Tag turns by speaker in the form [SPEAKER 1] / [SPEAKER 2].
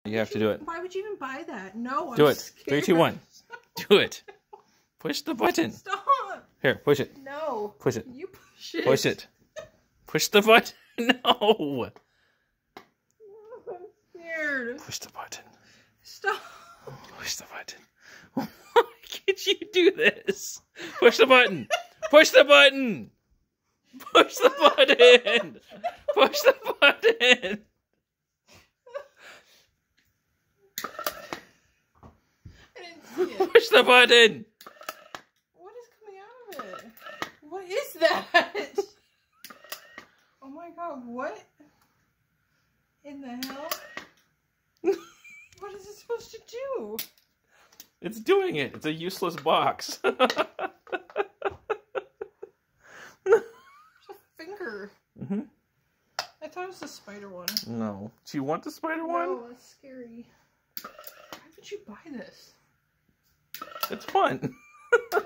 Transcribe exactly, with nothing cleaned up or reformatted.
[SPEAKER 1] You have to do it.
[SPEAKER 2] Why would you even buy that? No, I'm
[SPEAKER 1] Do it.
[SPEAKER 2] scared.
[SPEAKER 1] Three, two, one. Do it. Push the button.
[SPEAKER 2] Stop.
[SPEAKER 1] Here, push it.
[SPEAKER 2] No.
[SPEAKER 1] Push it.
[SPEAKER 2] You push it.
[SPEAKER 1] Push it. Push the button. No.
[SPEAKER 2] I'm scared.
[SPEAKER 1] Push the button.
[SPEAKER 2] Stop.
[SPEAKER 1] Push the button. Why can't you do this? Push the button. Push the button. Push the button. Push the button.
[SPEAKER 2] I didn't see it.
[SPEAKER 1] Push the button.
[SPEAKER 2] What is coming out of it? What is that? Oh my god, what in the hell? What is it supposed to do?
[SPEAKER 1] It's doing it. It's a useless box.
[SPEAKER 2] It's a finger.
[SPEAKER 1] Mm-hmm.
[SPEAKER 2] I thought it was the spider one.
[SPEAKER 1] No. Do you want the spider one?
[SPEAKER 2] No, that's scary. Why would you buy this?
[SPEAKER 1] It's fun.